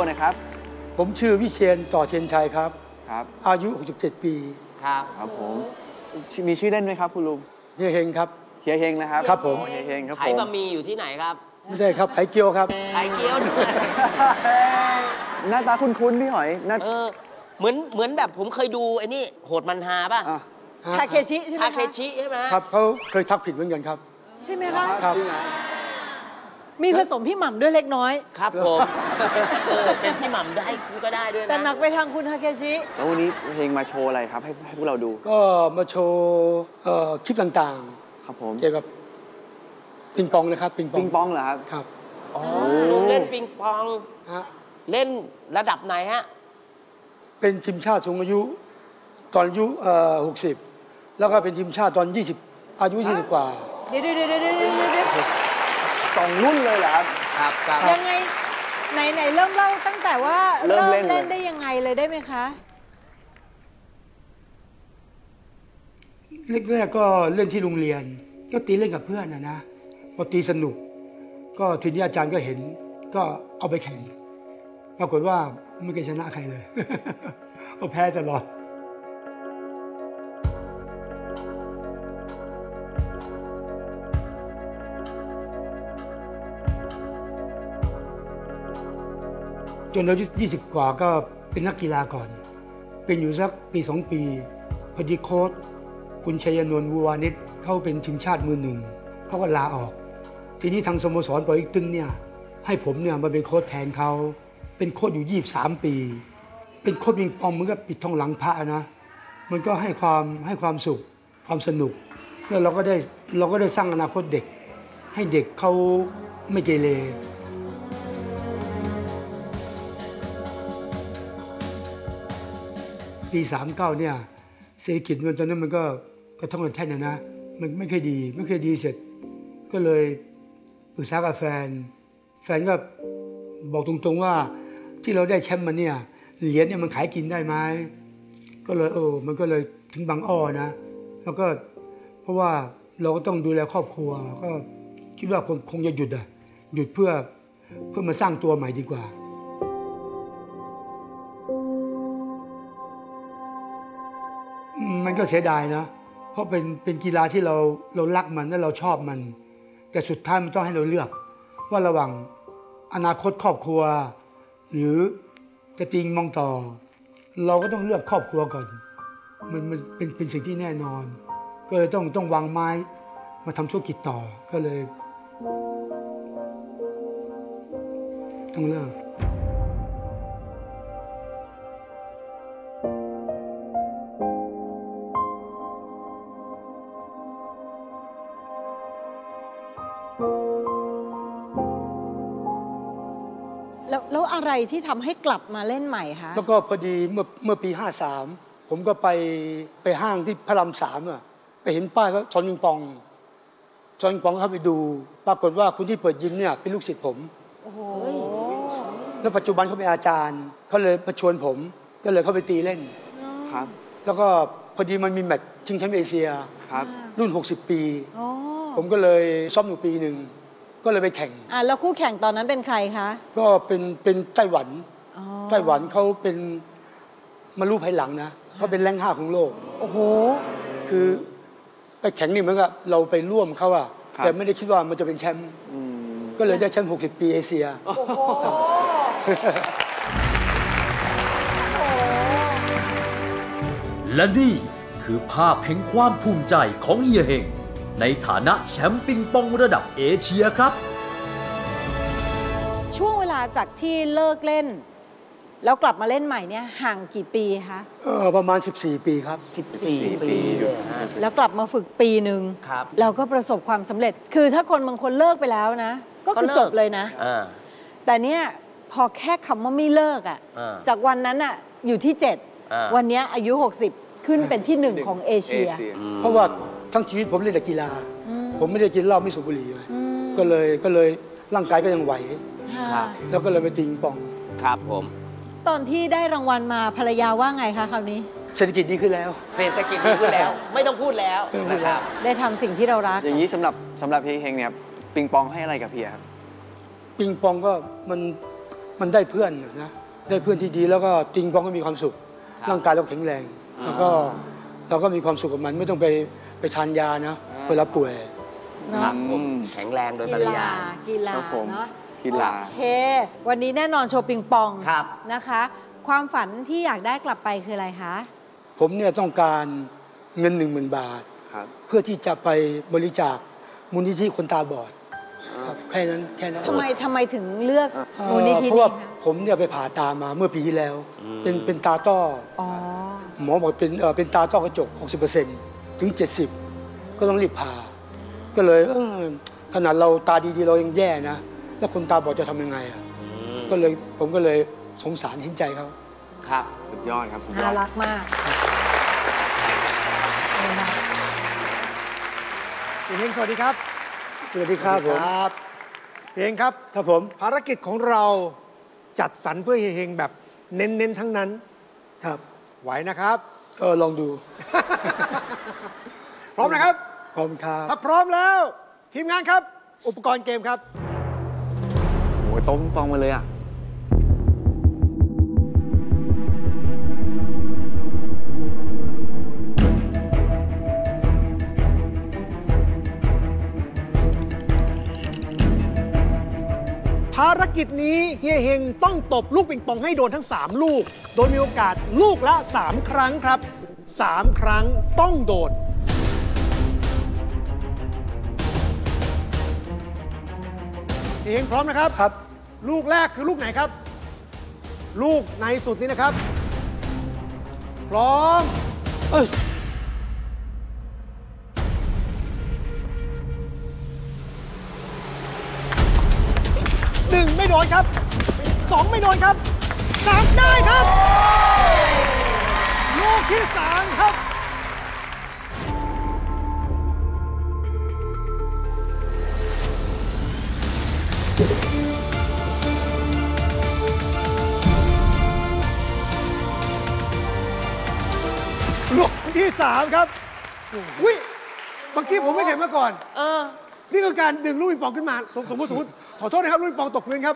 หน่อยครับผมชื่อวิเชียรต่อเทียนชัยครับอายุ67 ปีครับผมมีชื่อเล่นไหมครับคุณลุงเฮียเฮงครับเฮียเฮงนะครับครับผมเฮียเฮงครับขายบะหมี่อยู่ที่ไหนครับไม่ได้ครับขายเกี๊ยวครับขายเกี๊ยวหน้าตาคุ้นๆพี่หอยเหมือนแบบผมเคยดูไอ้นี่โหดมันฮาป่ะทาเคชิใช่ไหมทาเคชิใช่ไหมครับเขาเคยทักผิดเหมือนกันครับใช่ไหมคะครับมีผสมพี่หม่ำด้วยเล็กน้อยครับผมเป็นพี่หม่ำได้ก็ได้ด้วยนะแต่หนักไปทางคุณทาเคชิแล้ววันนี้เฮงมาโชว์อะไรครับให้พวกเราดูก็มาโชว์คลิปต่างๆครับผมเกี่ยวกับปิงปองนะครับปิงปองเหรอครับครับลุงเล่นปิงปองเล่นระดับไหนฮะเป็นทีมชาติสูงอายุตอนอายุ60แล้วก็เป็นทีมชาติตอน20อายุ20กว่าเดี๋ยว 2 รุ่นเลยเหรอครับยังไงไหนเริ่มเล่าตั้งแต่ว่าเริ่มเล่นได้ยังไงเลยได้ไหมคะแรกๆก็เล่นที่โรงเรียนก็ตีเล่นกับเพื่อนนะพอตีสนุกก็ทีนี้อาจารย์ก็เห็นก็เอาไปแข่งปรากฏว่าไม่เคยชนะใครเลยก็แพ้ตลอดจนอายุ20 กว่าก็เป็นนักกีฬาก่อนเป็นอยู่สักปี2 ปีพอดีโค้ชคุณชัยนนท์ วัววานิชเขาเป็นทีมชาติมือหนึ่งเขาก็ลาออกทีนี้ทางสโมสรปอยตึงเนี่ยให้ผมเนี่ยมาเป็นโค้ชแทนเขาเป็นโค้ชอยู่23 ปีเป็นโค้ชปิงปองมันก็ปิดทองหลังพระนะมันก็ให้ความสุขความสนุกแล้วเราก็ได้สร้างอนาคตเด็กให้เด็กเขาไม่เกเรปี39เนี่ยเศรษฐกิจมันตอนนั้นมันก็กระท่อนกระแท่นนะมันไม่เคยดีเสร็จก็เลยปรึกษากับแฟนก็บอกตรงๆว่าที่เราได้แชมป์มาเนี่ยเหรียญเนี่ยมันขายกินได้ไหมก็เลยมันก็เลยถึงบางอ้อนะแล้วก็เพราะว่าเราก็ต้องดูแลครอบครัวก็คิดว่าคงจะหยุดเพื่อมาสร้างตัวใหม่ดีกว่ามันก็เสียดายนะเพราะเป็นกีฬาที่เรารักมันและเราชอบมันแต่สุดท้ายมันต้องให้เราเลือกว่าระหว่างอนาคตครอบครัวหรือจะติงมองต่อเราก็ต้องเลือกครอบครัวก่อนมันเป็นสิ่งที่แน่นอนก็เลยต้องวางไม้มาทำธุรกิจต่อก็เลยต้องเลิกแล้วอะไรที่ทำให้กลับมาเล่นใหม่คะแล้วก็พอดีเมื่อปี53ผมก็ไปห้างที่พระราม3ไปเห็นป้ายเขาสอนปิงปองเข้าไปดูปรากฏว่าคนที่เปิดยิมเนี่ยเป็นลูกศิษย์ผมโอ้โหแล้วปัจจุบันเขาเป็นอาจารย์เขาเลยมาชวนผมก็เลยเข้าไปตีเล่นครับแล้วก็พอดีมันมีแมตช์ชิงแชมป์เอเชียครับรุ่น60 ปีผมก็เลยซ้อมอยู่ปีหนึ่งก็เลยไปแข่งแล้วคู่แข่งตอนนั้นเป็นใครคะก็เป็นไต้หวันเขาเป็นมารู้ภายหลังนะเขาเป็นแรงค์5ของโลกโอ้โหคือไปแข่งนี่เหมือนกับเราไปร่วมเขาแต่ไม่ได้คิดว่ามันจะเป็นแชมป์ก็เลยได้แชมป์60 ปีเอเชียโอ้โหและนี่คือภาพแห่งความภูมิใจของเฮียเฮงในฐานะแชมป์ปิงปองระดับเอเชียครับช่วงเวลาจากที่เลิกเล่นแล้วกลับมาเล่นใหม่เนี่ยห่างกี่ปีคะประมาณ14 ปีครับ 14 ปีด้วยแล้วกลับมาฝึกปีหนึ่งแล้วก็ประสบความสำเร็จคือถ้าคนบางคนเลิกไปแล้วนะก็คือจบเลยนะแต่เนี่ยพอแค่คำว่าไม่เลิกจากวันนั้นอยู่ที่7วันนี้อายุ60ขึ้นเป็นที่1ของเอเชียเพราะว่าทั้งชีวิตผมเล่นแต่กีฬาผมไม่ได้กินเหล้าไม่สูบบุหรี่เลยก็เลยร่างกายก็ยังไหวแล้วก็เลยไปตีปิงปองครับผมตอนที่ได้รางวัลมาภรรยาว่าไงคะคราวนี้เศรษฐกิจดีขึ้นแล้วไม่ต้องพูดแล้วนะครับได้ทำสิ่งที่เรารักอย่างนี้สำหรับเฮงเนี่ยปิงปองให้อะไรกับเพียครับปิงปองก็มันมันได้เพื่อนนะได้เพื่อนที่ดีแล้วก็ปิงปองก็มีความสุขร่างกายเราแข็งแรง แล้วก็เราก็มีความสุขกับมันไม่ต้องไปทานยานะเวลาป่วยครับผมแข็งแรงโดยปริยายกีฬาครับผมเนาะกีฬาโอเค วันนี้แน่นอนโชว์ปิงปองครับนะคะ ความฝันที่อยากได้กลับไปคืออะไรคะผมเนี่ยต้องการเงิน 10,000 บาทครับเพื่อที่จะไปบริจาคมูลนิธิคนตาบอดครับแค่นั้นทำไมถึงเลือกมูลนิธิเพราะนี้ว่าคะผมเนี่ยไปผ่าตามาเมื่อปีที่แล้ว เป็นตาต้ออ๋อหมอบอกเป็นตาต้อกระจก 60%ถึง 70 ก็ต้องรีบผ่าก็เลยขนาดเราตาดีๆเรายังแย่นะ แล้วคนตาบอดจะทำยังไงอ่ะผมก็เลยสงสารเห็นใจเขาครับสุดยอดครับสุดยน่าอดรักมากนี่นะเฮงสวัสดีครับสวัสดีครับผมเฮงครับครับผมภารกิจของเราจัดสรรเพื่อเฮงแบบเน้นๆทั้งนั้นครับไหวนะครับก็ลองดูพร้อมนะครับพร้อมครับถ้าพร้อมแล้ว ทีมงานครับ อุปกรณ์เกมครับโอ้ยโต๊ะปิงปองมาเลยอ่ะภารกิจนี้เฮียเฮงต้องตบลูกปิงปองให้โดนทั้ง 3 ลูก โดยมีโอกาสลูกละ 3 ครั้งครับ 3 ครั้งต้องโดน เฮียเฮงพร้อมนะครับครับลูกแรกคือลูกไหนครับ ลูกในสุดนี้นะครับ พร้อมเอ้ย 1 ไม่โดนครับ 2 ไม่โดนครับ 3 ได้ครับ ลูกที่ 3 ครับ ลูกที่ 3 ครับวิเมื่อกี้ผมไม่เห็นมาก่อน นี่คือการดึงลูกปิงปองขึ้นมา สมมติขอโทษนะครับ ลูกปิงปองตกพื้นครับ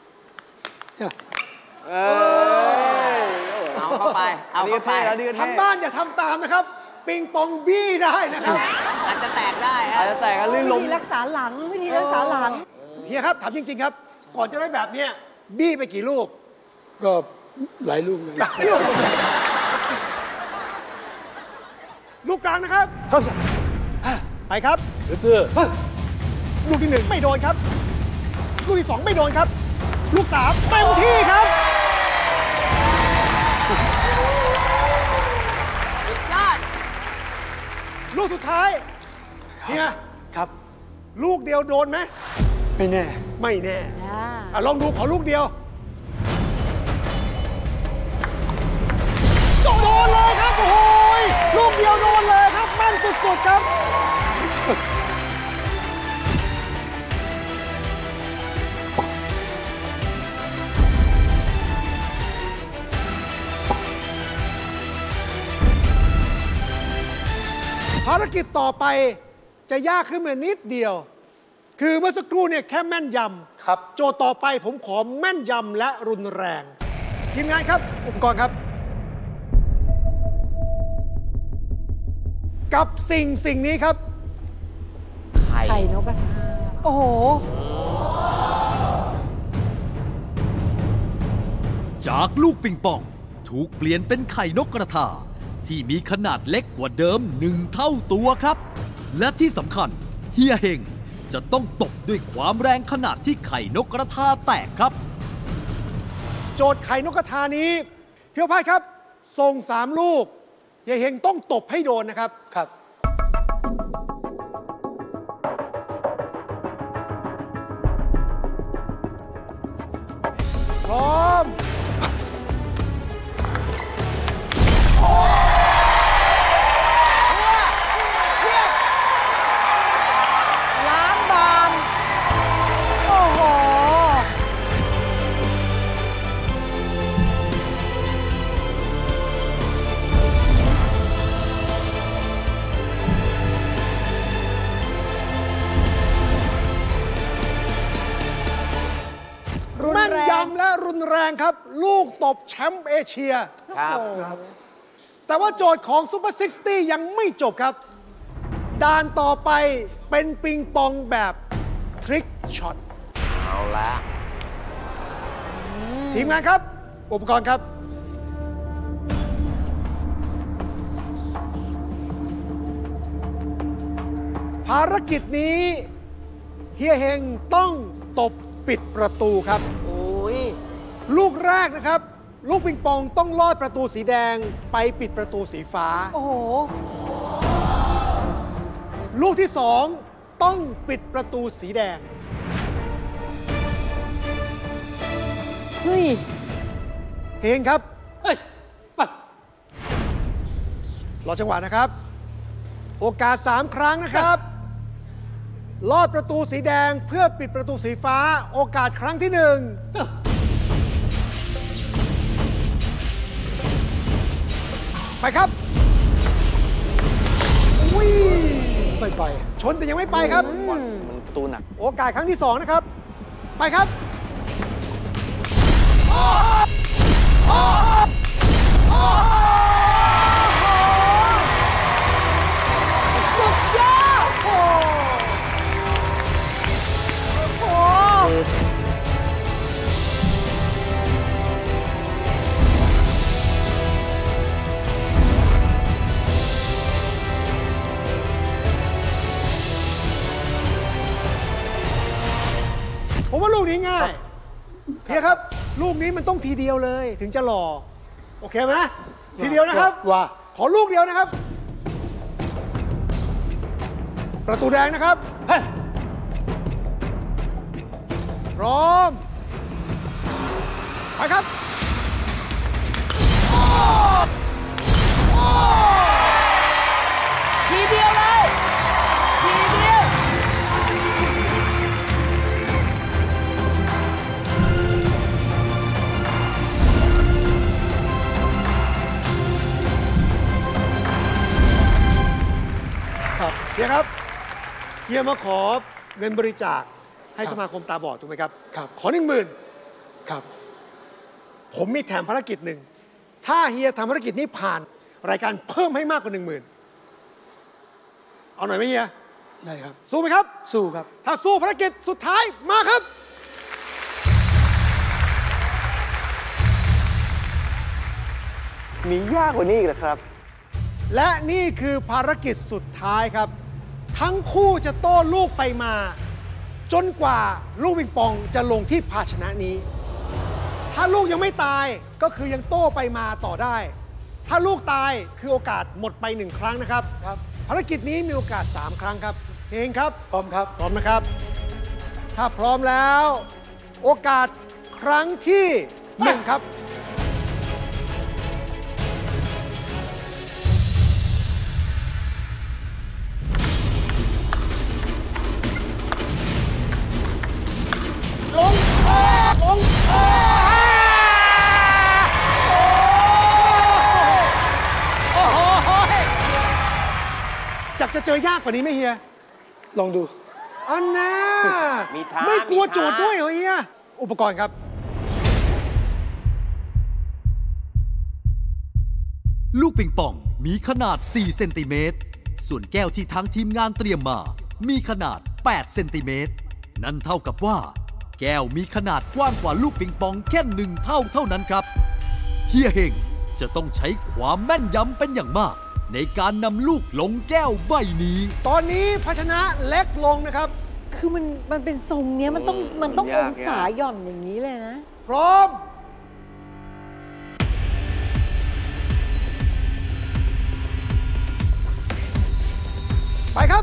เอาเข้าไป เอาเข้าไปแล้วนี่ก็เท่ทางบ้านอย่าทำตามนะครับ ปิงปองบี้ได้นะครับอาจจะแตกได้ฮะอาจจะแตกกันลื่นวิล้มธีรักษาหลังวิธีรักษาหลังเฮียครับ ถามจริง ๆ ครับ ก่อนจะได้แบบเนี้ยบี้ไปกี่ลูกก็หลายลูกเลยลูกกลางนะครับเข้าใจไปครับซื้อลูกที่ 1 ไม่โดนครับ ลูกที่ 2 ไม่โดนครับ ลูก 3 เต็มที่ครับสุดยอดลูกสุดท้ายเฮียครับลูกเดียวโดนไหมไม่แน่ไม่แน่ลองดูขอลูกเดียว โดนเลยครับ โอ้โหยลูกเดียวโดนเลยครับแม่นสุดๆครับ ภารกิจต่อไปจะยากขึ้นมานิดเดียว คือเมื่อสักครู่เนี่ยแค่แม่นยำครับโจทย์ต่อไปผมขอแม่นยำและรุนแรง ทีมงานครับ อุปกรณ์ครับ กับสิ่งนี้ครับไข่ไข่นกกระทา โอ้โหจากลูกปิงปองถูกเปลี่ยนเป็นไข่นกกระทาที่มีขนาดเล็กกว่าเดิม1 เท่าตัวครับ และที่สำคัญเฮียเฮงจะต้องตบด้วยความแรงขนาดที่ไข่นกกระทาแตกครับโจทย์ไข่นกกระทานี้เพียวพายครับส่ง3 ลูกเฮียเฮงต้องตบให้โดนนะครับครับพร้อมล้างบาง โอ้โหพนแรงครับ ลูกตบแชมป์เอเชียครับแต่ว่าโจทย์ของซูเปอร์60ยังไม่จบครับด่านต่อไปเป็นปิงปองแบบทริกช็อตเอาละทีมงานครับ อุปกรณ์ครับ ภารกิจนี้เฮียเฮงต้องตบปิดประตูครับโอ้ยลูกแรกนะครับ ลูกปิงปองต้องลอดประตูสีแดงไปปิดประตูสีฟ้าโอ้โหลูกที่สองต้องปิดประตูสีแดงเฮ้ยเฮงครับรอจังหวะนะครับ โอกาส 3 ครั้งนะครับ ลอดประตูสีแดงเพื่อปิดประตูสีฟ้า โอกาสครั้งที่ 1 ไปครับอุ้ยไม่ไปชนแต่ยังไม่ไปครับมันประตูหนักโอกาสครั้งที่ 2 นะครับ ไปครับ ผมว่าลูกนี้ง่ายเฮียครับ ลูกนี้มันต้องทีเดียวเลยถึงจะหล่อ โอเคไหมทีเดียวนะครับว่าขอลูกเดียวนะครับ ประตูแดงนะครับเฮ้ยพร้อม ไปครับทีเดียวเลย ทีเดียวเฮียครับเฮียมาขอเงินบริจาคให้สมาคมตาบอดถูกไหมครับครับขอ10,000 ครับผมมีแถมภารกิจหนึ่ง ถ้าเฮียทำภารกิจนี้ผ่าน รายการเพิ่มให้มากกว่า 10,000 เอาหน่อยไหมเฮียได้ครับสู้ไหมครับสู้ครับถ้าสู้ภารกิจสุดท้ายมาครับมียากกว่านี้อีกเหรอครับและนี่คือภารกิจสุดท้ายครับ ทั้งคู่จะโต้ลูกไปมา จนกว่าลูกปิงปองจะลงที่ภาชนะนี้ ถ้าลูกยังไม่ตายก็คือยังโต้ไปมาต่อได้ ถ้าลูกตายคือโอกาสหมดไป1 ครั้งนะครับครับภารกิจนี้มีโอกาส 3 ครั้งครับเฮงครับพร้อมครับพร้อมนะครับ ถ้าพร้อมแล้ว โอกาสครั้งที่ 1 ครับ จะเจอยากกว่านี้ไหมเฮียลองดูอันน่ามีท้าไม่กลัวมีท้าโจทย์ด้วยเหรอเฮีย อุปกรณ์ครับลูกปิงปองมีขนาด 4 เซนติเมตร ส่วนแก้วที่ทางทีมงานเตรียมมา มีขนาด 8 เซนติเมตร นั่นเท่ากับว่า แก้วมีขนาดกว้างกว่าลูกปิงปองแค่1 เท่านั้นครับ เฮียเฮงจะต้องใช้ความแม่นยำเป็นอย่างมาก ในการนำลูกลงแก้วใบนี้ตอนนี้ภาชนะเล็กลงนะครับคือมันเป็นทรงเนี้ยมันต้องยาอก งศายากหย่อนอย่างนี้เลยนะพร้อม ไปครับ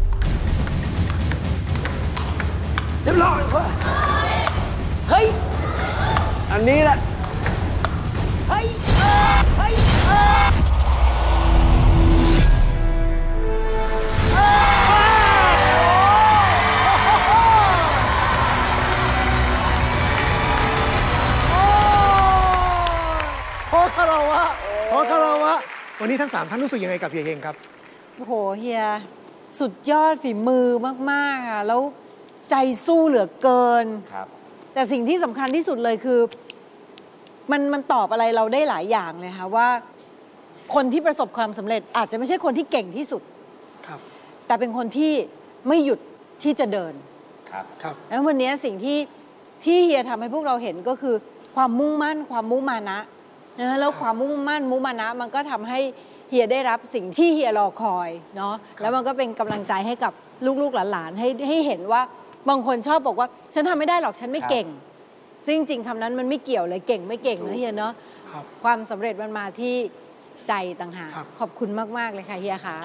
เรียบร้อยเฮ้ยอันนี้แหละเฮ้ย เฮ้ยขอคาราวะ ขอคาราวะ วันนี้ทั้ง 3 ท่านรู้สึกยังไงกับเฮียเฮงครับโอ้โหเฮีย สุดยอดฝีมือมากๆอ่ะแล้วใจสู้เหลือเกินครับแต่สิ่งที่สำคัญที่สุดเลยคือมันตอบอะไรเราได้หลายอย่างเลยค่ะว่าคนที่ประสบความสำเร็จอาจจะไม่ใช่คนที่เก่งที่สุดแต่เป็นคนที่ไม่หยุดที่จะเดินครับแล้ววันนี้สิ่งที่เฮียทำให้พวกเราเห็นก็คือความมุ่งมั่นความมุมานะแล้วความมุ่งมั่นมุมานะมันก็ทำให้เฮียได้รับสิ่งที่เฮียรอคอยเนาะแล้วมันก็เป็นกำลังใจให้กับลูกๆหลานๆให้เห็นว่าบางคนชอบบอกว่าฉันทำไม่ได้หรอกฉันไม่เก่งซึ่งจริงๆคำนั้นมันไม่เกี่ยวเลยเก่งไม่เก่งนะเฮียเนาะความสำเร็จมันมาที่ใจต่างหากขอบคุณมากๆเลยค่ะเฮียค่ะ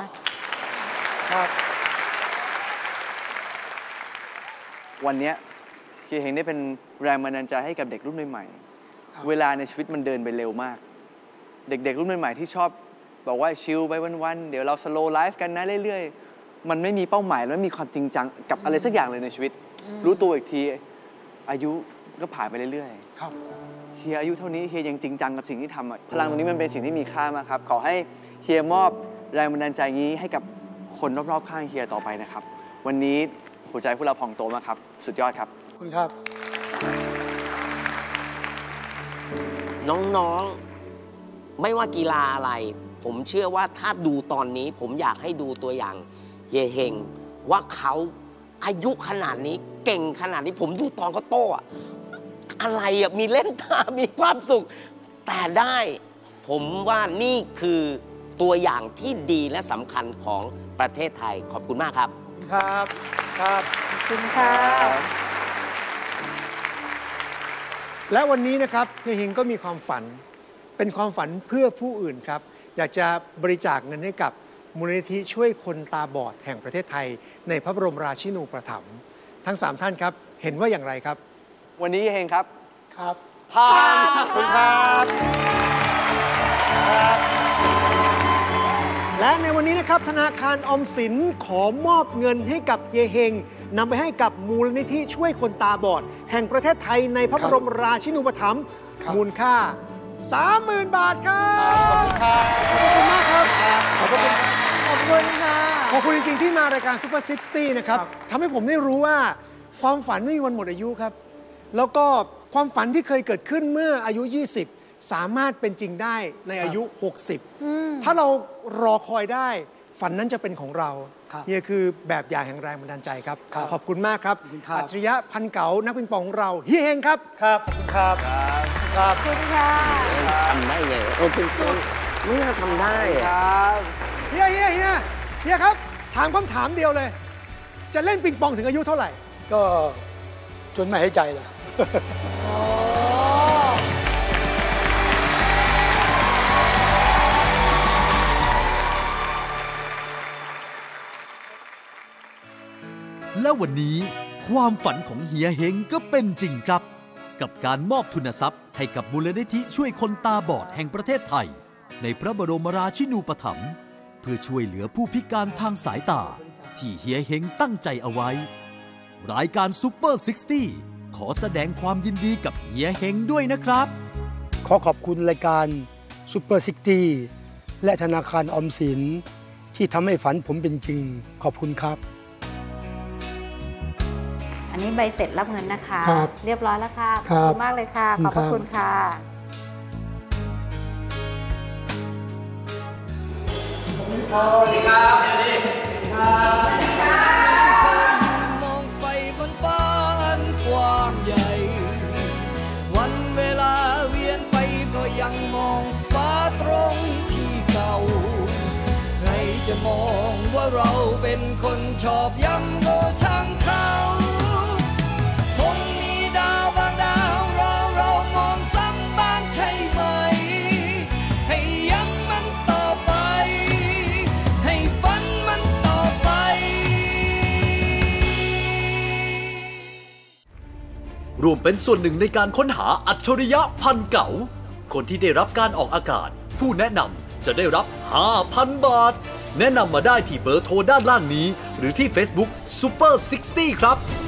วันนี้เฮียเฮงได้เป็นแรงบันดาลใจให้กับเด็กรุ่นใหม่ๆเวลาในชีวิตมันเดินไปเร็วมากเด็กๆรุ่นใหม่ๆที่ชอบบอกว่าชิลไปวันๆเดี๋ยวเราสโลว์ไลฟ์กันนะเรื่อยๆมันไม่มีเป้าหมายและไม่มีความจริงจังกับอะไรสักอย่างเลยในชีวิตรู้ตัวอีกทีอายุก็ผ่านไปเรื่อยๆเฮียอายุเท่านี้เฮียยังจริงจังกับสิ่งที่ทำพลังตรงนี้มันเป็นสิ่งที่มีค่ามากครับขอให้เฮียมอบแรงบันดาลใจนี้ให้กับคนรอบๆข้างเฮียต่อไปนะครับวันนี้หัวใจพวกเราพองโตมากครับสุดยอดครับขอบคุณครับน้องๆไม่ว่ากีฬาอะไรผมเชื่อว่าถ้าดูตอนนี้ผมอยากให้ดูตัวอย่างเฮียเฮงว่าเขาอายุขนาดนี้เก่งขนาดนี้ผมดูตอนเขาโตอะไรมีเล่นตามีความสุขแต่ได้ผมว่านี่คือตัวอย่างที่ดีและสำคัญของประเทศไทยขอบคุณมากครับครับขอบคุณค่ะและวันนี้นะครับเฮียเฮงก็มีความฝันเป็นความฝันเพื่อผู้อื่นครับอยากจะบริจาคเงินให้กับมูลนิธิช่วยคนตาบอดแห่งประเทศไทยในพระบรมราชินูปถัมภ์ทั้ง3ท่านครับเห็นว่าอย่างไรครับวันนี้เฮียเฮงครับผ่านขอบคุณครับและในวันนี้นะครับธนาคารออมสินขอมอบเงินให้กับเฮียเฮงนำไปให้กับมูลนิธิช่วยคนตาบอดแห่งประเทศไทยในพระบรมราชินูปถัมภ์มูลค่า 30,000 บาทครับขอบคุณมากครับขอบคุณค่ะขอบคุณจริงๆที่มารายการซุปเปอร์60นะครับทำให้ผมได้รู้ว่าความฝันไม่มีวันหมดอายุครับแล้วก็ความฝันที่เคยเกิดขึ้นเมื่ออายุ20สามารถเป็นจริงได้ในอายุ60ถ้าเรารอคอยได้ฝันนั้นจะเป็นของเรานี่คือแบบอย่างแห่งแรงบันดาลใจครับขอบคุณมากครับอัจฉริยะพันเก๋านักปิงปองของเราเฮียเฮงครับขอบคุณครับขอบคุณค่ะทำได้ไงเป็นคนไม่น่าทำได้เฮียครับถามคำถามเดียวเลยจะเล่นปิงปองถึงอายุเท่าไหร่ก็จนไม่หายใจเลยและวันนี้ความฝันของเฮียเฮงก็เป็นจริงครับกับการมอบทุนทรัพย์ให้กับมูลนิธิช่วยคนตาบอดแห่งประเทศไทยในพระบรมราชินูปถัมภ์เพื่อช่วยเหลือผู้พิการทางสายตาที่เฮียเฮงตั้งใจเอาไว้รายการซุปเปอร์60ขอแสดงความยินดีกับเฮียเฮงด้วยนะครับขอขอบคุณรายการซุปเปอร์60และธนาคารออมสินที่ทำให้ฝันผมเป็นจริงขอบคุณครับอันนี้ใบเสร็จรับเงินนะคะเรียบร้อยแล้วค่ะขอบคุณมากเลยค่ะขอบพระคุณค่ะสวัสดีครับสวัสดีครับมองไปบนฟ้าอันกว้างใหญ่วันเวลาเวียนไปก็ยังมองฟ้าตรงที่เก่าใครจะมองว่าเราเป็นคนชอบย้ำโง่ช่างเขาคงมีดาวบางดาวเรามองซ้ำบ้างใช่ไหมให้ย้ำมันต่อไปให้ฝันมันต่อไปรวมเป็นส่วนหนึ่งในการค้นหาอัจฉริยะพันเก๋าคนที่ได้รับการออกอากาศผู้แนะนำจะได้รับ 5,000 บาทแนะนำมาได้ที่เบอร์โทรด้านล่างนี้หรือที่ Facebook Super 60 ครับ